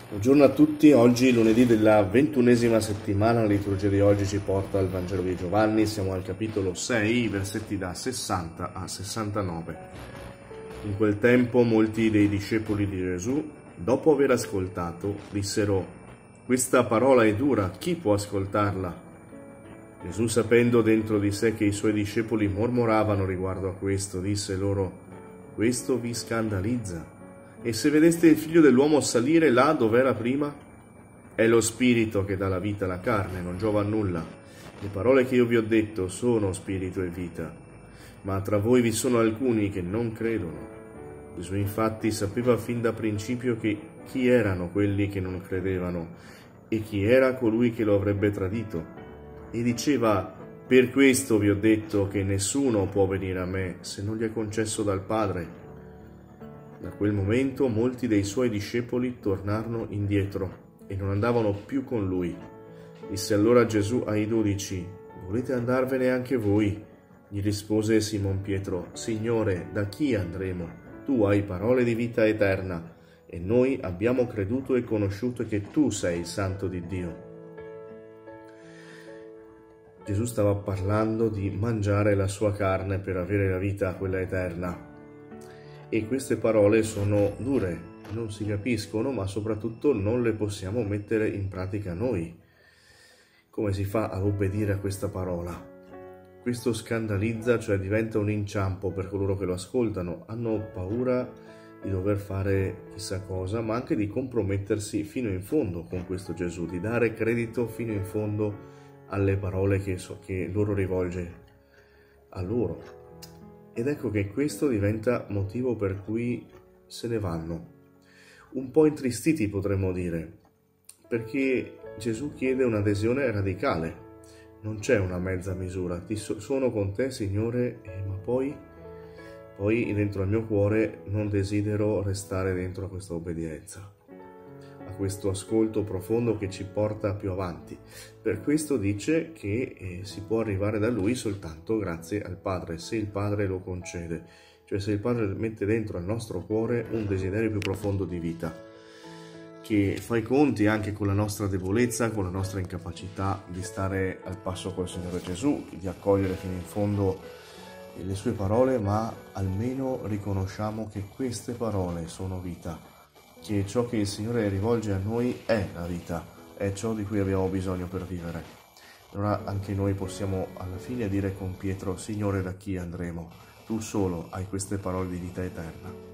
Buongiorno a tutti, oggi lunedì della 21esima settimana, la liturgia di oggi ci porta al Vangelo di Giovanni, siamo al capitolo 6, versetti da 60 a 69. In quel tempo molti dei discepoli di Gesù, dopo aver ascoltato, dissero: «Questa parola è dura, chi può ascoltarla?» Gesù, sapendo dentro di sé che i suoi discepoli mormoravano riguardo a questo, disse loro: «Questo vi scandalizza? E se vedeste il Figlio dell'uomo salire là dove era prima? È lo Spirito che dà la vita alla carne, non giova a nulla. Le parole che io vi ho detto sono spirito e vita, ma tra voi vi sono alcuni che non credono». Gesù infatti sapeva fin da principio chi erano quelli che non credevano e chi era colui che lo avrebbe tradito. E diceva: «Per questo vi ho detto che nessuno può venire a me se non gli è concesso dal Padre». Da quel momento molti dei suoi discepoli tornarono indietro e non andavano più con lui. Disse allora Gesù ai 12: «Volete andarvene anche voi?» Gli rispose Simon Pietro: «Signore, da chi andremo? Tu hai parole di vita eterna, e noi abbiamo creduto e conosciuto che tu sei il Santo di Dio». Gesù stava parlando di mangiare la sua carne per avere la vita, quella eterna. E queste parole sono dure, non si capiscono, ma soprattutto non le possiamo mettere in pratica noi. Come si fa a obbedire a questa parola? Questo scandalizza, cioè diventa un inciampo per coloro che lo ascoltano. Hanno paura di dover fare chissà cosa, ma anche di compromettersi fino in fondo con questo Gesù, di dare credito fino in fondo alle parole che loro rivolge a loro. Ed ecco che questo diventa motivo per cui se ne vanno, un po' intristiti potremmo dire, perché Gesù chiede un'adesione radicale, non c'è una mezza misura. Sono con te, Signore, ma poi dentro al mio cuore non desidero restare dentro a questa obbedienza, a questo ascolto profondo che ci porta più avanti. Per questo dice che si può arrivare da Lui soltanto grazie al Padre, se il Padre lo concede, cioè se il Padre mette dentro al nostro cuore un desiderio più profondo di vita, che fa i conti anche con la nostra debolezza, con la nostra incapacità di stare al passo col Signore Gesù, di accogliere fino in fondo le sue parole, ma almeno riconosciamo che queste parole sono vita, che ciò che il Signore rivolge a noi è la vita, è ciò di cui abbiamo bisogno per vivere. Allora anche noi possiamo alla fine dire con Pietro: «Signore, da chi andremo? Tu solo hai queste parole di vita eterna».